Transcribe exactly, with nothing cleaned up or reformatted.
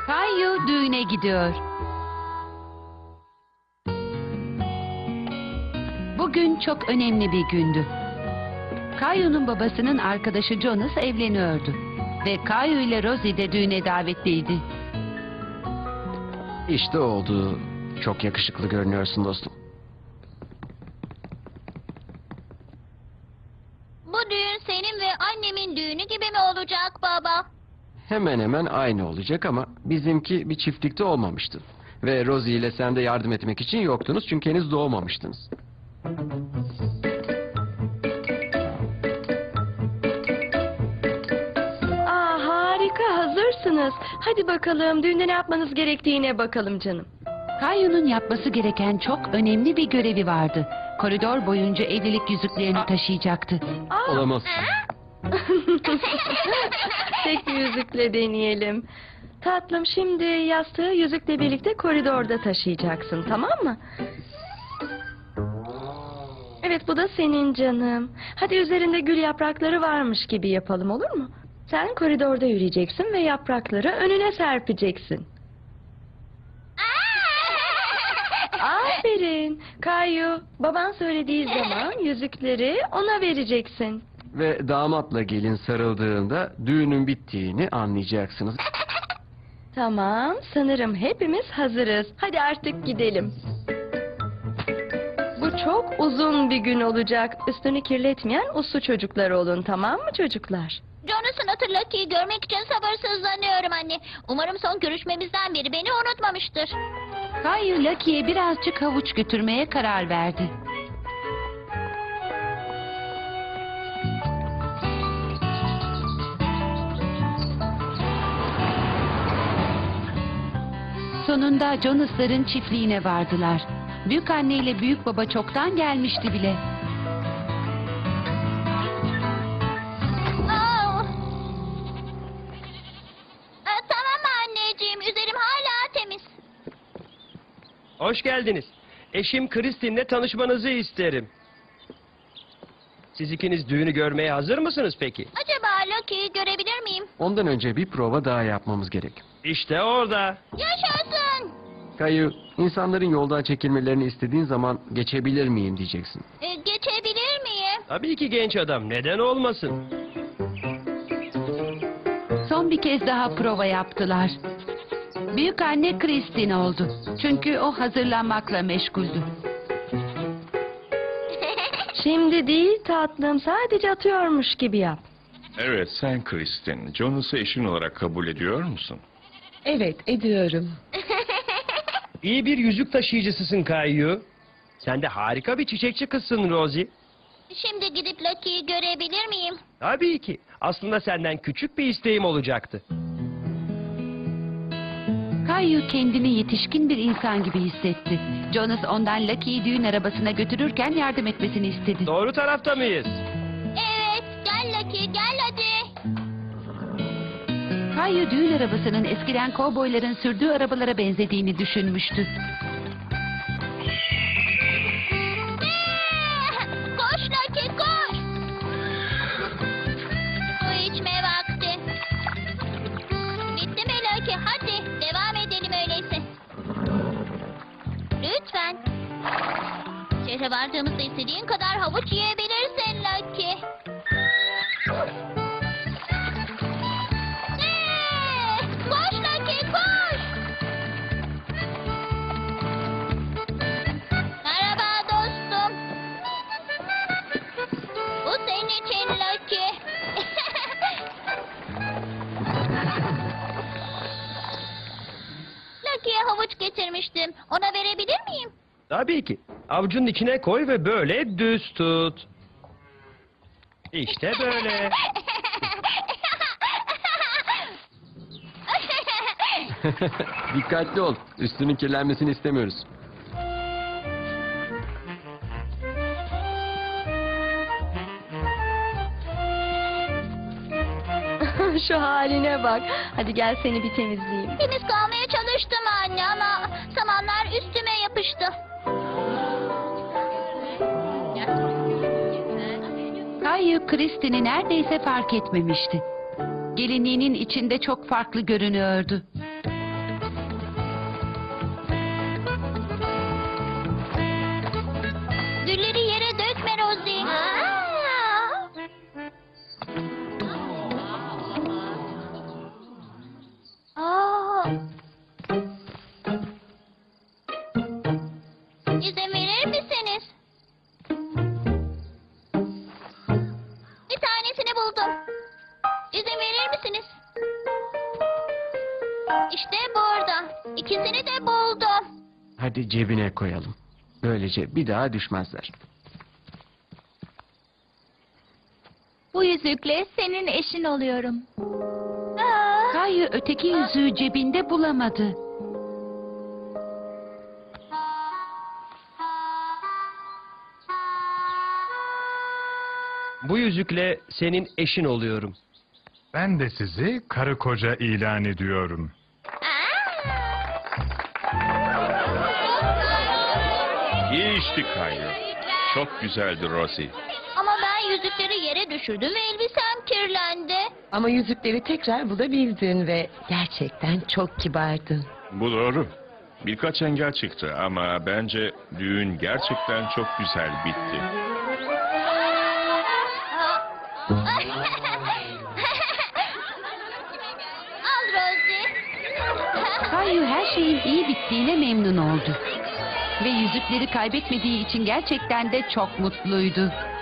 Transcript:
Kayu düğüne gidiyor. Bugün çok önemli bir gündü. Kayu'nun babasının arkadaşı Jonas evleniyordu. Ve Kayu ile Rosie de düğüne davetliydi. İşte oldu. Çok yakışıklı görünüyorsun dostum. Bu düğün senin ve annemin düğünü gibi mi olacak baba? Hemen hemen aynı olacak ama bizimki bir çiftlikte olmamıştı. Ve Rosie ile sen de yardım etmek için yoktunuz çünkü henüz doğmamıştınız. Aa, harika, hazırsınız. Hadi bakalım, düğünde ne yapmanız gerektiğine bakalım canım. Kayu'nun yapması gereken çok önemli bir görevi vardı. Koridor boyunca evlilik yüzüklerini taşıyacaktı. Aa, Olamaz. tek bir yüzükle deneyelim. Tatlım, şimdi yastığı yüzükle birlikte koridorda taşıyacaksın, tamam mı? Evet, bu da senin canım. Hadi üzerinde gül yaprakları varmış gibi yapalım, olur mu? Sen koridorda yürüyeceksin ve yaprakları önüne serpeceksin. Aferin. Kayu, baban söylediği zaman yüzükleri ona vereceksin. Ve damatla gelin sarıldığında düğünün bittiğini anlayacaksınız. Tamam, sanırım hepimiz hazırız. Hadi artık gidelim. Bu çok uzun bir gün olacak. Üstünü kirletmeyen uslu çocuklar olun, tamam mı çocuklar? Jonas'ın hatırlatıyı görmek için sabırsızlanıyorum anne. Umarım son görüşmemizden beri beni unutmamıştır. Kayu Lucky'ye birazcık havuç götürmeye karar verdi. Sonunda Jonas'ların çiftliğine vardılar. Büyükanne ile büyükbaba çoktan gelmişti bile. Aa! Aa, tamam anneciğim, üzerim hala temiz. Hoş geldiniz. Eşim Kristin'le tanışmanızı isterim. Siz ikiniz düğünü görmeye hazır mısınız peki? Acaba Lucky'yi görebilir miyim? Ondan önce bir prova daha yapmamız gerek. İşte orada. Yaşasın! Kayu, insanların yoldan çekilmelerini istediğin zaman geçebilir miyim diyeceksin. Ee, geçebilir miyim? Tabii ki genç adam. Neden olmasın? Son bir kez daha prova yaptılar. Büyükanne Kristin oldu. Çünkü o hazırlanmakla meşguldü. Şimdi değil tatlım, sadece atıyormuş gibi yap. Evet, sen Kristin. Jonas'ı eşin olarak kabul ediyor musun? Evet, ediyorum. İyi bir yüzük taşıyıcısısın Kayu. Sen de harika bir çiçekçi kızsın Rosie. Şimdi gidip Lucky'yi görebilir miyim? Tabii ki. Aslında senden küçük bir isteğim olacaktı. Kayu kendini yetişkin bir insan gibi hissetti. Jonas ondan Lucky'yi düğün arabasına götürürken yardım etmesini istedi. Doğru tarafta mıyız? Evet, gel Lucky, gel hadi. Kayu düğün arabasının eskiden kovboyların sürdüğü arabalara benzediğini düşünmüştü. Ee, Koş Lucky, koş. Su içme vakti. Bitti mi Lucky? Hadi devam edelim öyleyse. Lütfen. Şehre vardığımızda istediğin kadar havuç yiyebilirsin Lucky. Ee, Koş Lucky, koş. Merhaba dostum. Bu senin için Lucky. Lucky'ye havuç getirmiştim. Ona verebilir miyim? Tabii ki. Avucunun içine koy ve böyle düz tut. İşte böyle. Dikkatli ol. Üstünün kirlenmesini istemiyoruz. Şu haline bak. Hadi gel seni bir temizleyeyim. Temiz kalmaya çalıştım anne ama samanlar üstüme yapıştı. Kayu Kristin'i neredeyse fark etmemişti. Gelinliğinin içinde çok farklı görünüyordu. İzin verir misiniz? Bir tanesini buldum. İzin verir misiniz? İşte burada. İkisini de buldum. Hadi cebine koyalım. Böylece bir daha düşmezler. Bu yüzükle senin eşin oluyorum. Aa, Kayu öteki yüzüğü cebinde bulamadı. Bu yüzükle senin eşin oluyorum. Ben de sizi karı koca ilan ediyorum. İyi içti Kayu. Çok güzeldi Rosie. ama ben yüzükleri yere düşürdüm ve elbisem kirlendi. Ama yüzükleri tekrar bulabildin ve gerçekten çok kibardın. Bu doğru. Birkaç engel çıktı ama bence düğün gerçekten çok güzel bitti. Al Rosie. Kayu her şeyin iyi bittiğine memnun oldu. Ve yüzükleri kaybetmediği için gerçekten de çok mutluydu.